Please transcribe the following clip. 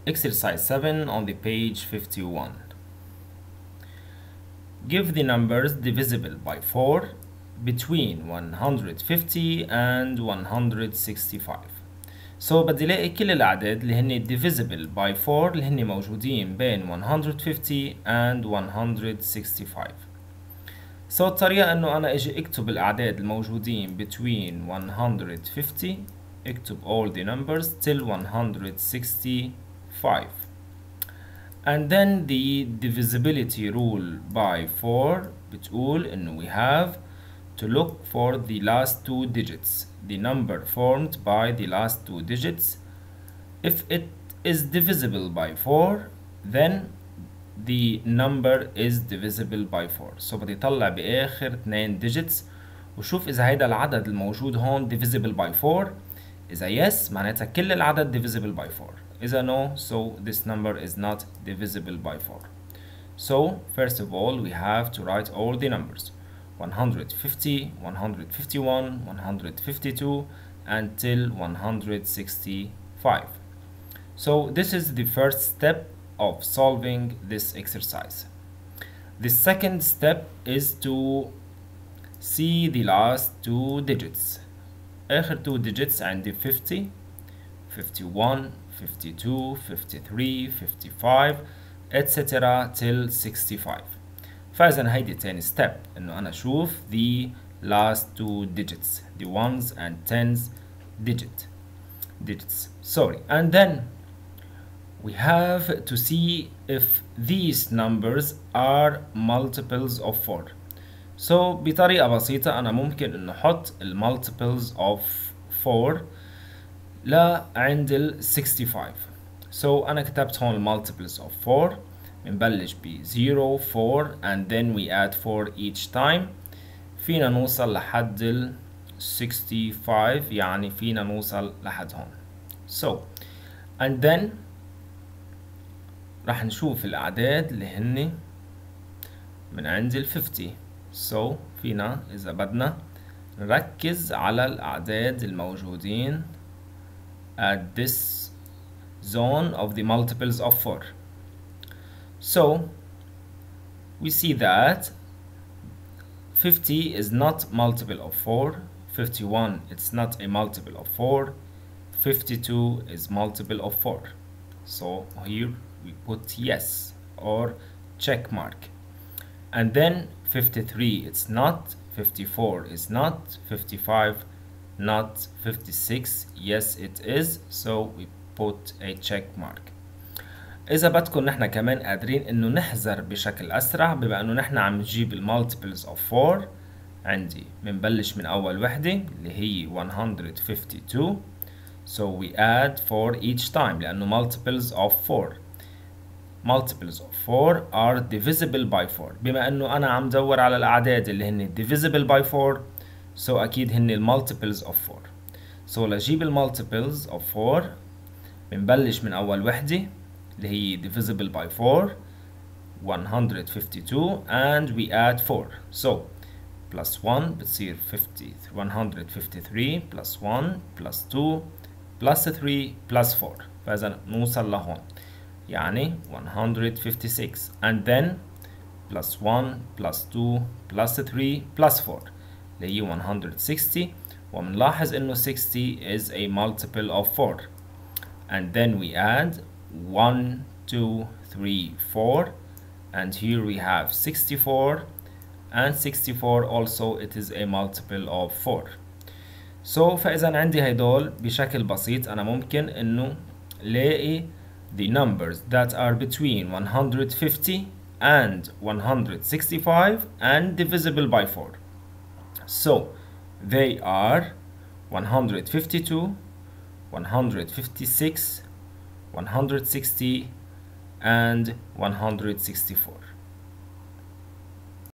Exercise 7 on the page 51. Give the numbers divisible by 4 between 150 and 165. بدي الاقي كل الأعداد اللي هن divisible by 4 اللي هن موجودين بين 150 and 165. الطريقة انه انا اجي اكتب الأعداد الموجودين between 150 اكتب all the numbers till 165. And then the divisibility rule by 4 بتقول إنه we have to look for the last two digits, the number formed by the last two digits. If it is divisible by 4, then the number is divisible by 4. بدي طلع بآخر 2 digits وشوف إذا هيدا العدد الموجود هون divisible by 4. إذا yes معناتها كل العدد divisible by 4. إذا no, so this number is not divisible by 4. So first of all we have to write all the numbers 150, 151, 152 until 165. So this is the first step of solving this exercise. The second step is to see the last two digits. آخر two digits عندي 50, 51, 52, 53, 55 etc till 65. فإذا هيدي تاني step إنه أنا أشوف the last two digits, the ones and tens digits. Sorry, and then we have to see if these numbers are multiples of 4. بطريقة بسيطة أنا ممكن إنه أحط multiples of 4 عند ال 65. أنا كتبت هون multiples of 4 بنبلش ب 0 4 and then we add 4 each time. فينا نوصل لحد ال 65 يعني فينا نوصل لحد هون. And then راح نشوف الأعداد اللي هن من عند ال 50. فينا إذا بدنا نركز على الأعداد الموجودين at this zone of the multiples of 4. We see that 50 is not multiple of 4, 51 it's not a multiple of 4, 52 is multiple of 4. Here we put yes or check mark. And then 53 it's not, 54 is not, 55 not, 56 yes it is, so we put a check mark. إذا بدكم نحن كمان قادرين إنه نحذر بشكل أسرع بما إنه نحن عم نجيب المالتيبلز of 4. عندي بنبلش من أول وحدة اللي هي 152. We add 4 each time لأنه multiples of 4. Multiples of 4 are divisible by 4. بما إنه أنا عم دور على الأعداد اللي هن divisible by 4. أكيد هن multiples of 4. لجيب multiples of 4 بنبلش من أول وحدة اللي هي divisible by 4 152 and we add 4. Plus 1 بتصير 153 plus 1 plus 2 plus 3 plus 4. فإذا نوصل لهون يعني 156 and then plus 1 plus 2 plus 3 plus 4 اللي هي 160. ومنلاحظ إنه 60 is a multiple of 4. And then we add 1 2 3 4 and here we have 64 and 64 also it is a multiple of 4. فإذا عندي هيدول بشكل بسيط أنا ممكن إنه لاقي the numbers that are between 150 and 165 and divisible by 4. They are 152, 156, 160 and 164.